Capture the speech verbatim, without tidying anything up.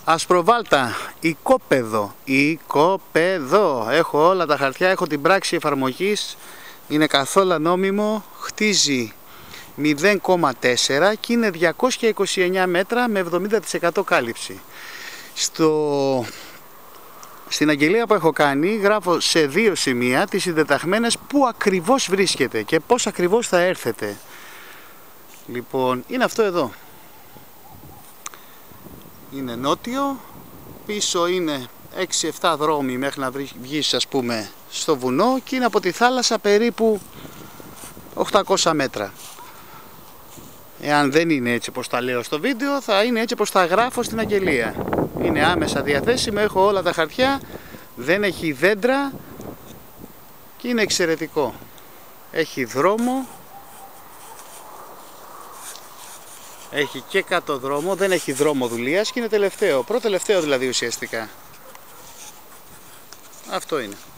Ασπροβάλτα, οικόπεδο, οικόπεδο. Έχω όλα τα χαρτιά, έχω την πράξη εφαρμογής, είναι καθόλου νόμιμο, χτίζει μηδέν κόμμα τέσσερα και είναι διακόσια είκοσι εννέα μέτρα με εβδομήντα τοις εκατό κάλυψη. Στο... Στην αγγελία που έχω κάνει γράφω σε δύο σημεία τις συντεταγμένες που ακριβώς βρίσκεται και πώς ακριβώς θα έρθετε. Λοιπόν, είναι αυτό εδώ. Είναι νότιο, πίσω είναι έξι επτά δρόμοι μέχρι να βγεις, ας πούμε, στο βουνό, και είναι από τη θάλασσα περίπου οκτακόσια μέτρα. Εάν δεν είναι έτσι όπως τα λέω στο βίντεο, θα είναι έτσι όπως τα γράφω στην αγγελία. Είναι άμεσα διαθέσιμο, έχω όλα τα χαρτιά, δεν έχει δέντρα και είναι εξαιρετικό. Έχει δρόμο, έχει και κάτω δρόμο, δεν έχει δρόμο δουλείας και είναι τελευταίο, πρώτο τελευταίο δηλαδή ουσιαστικά. Αυτό είναι.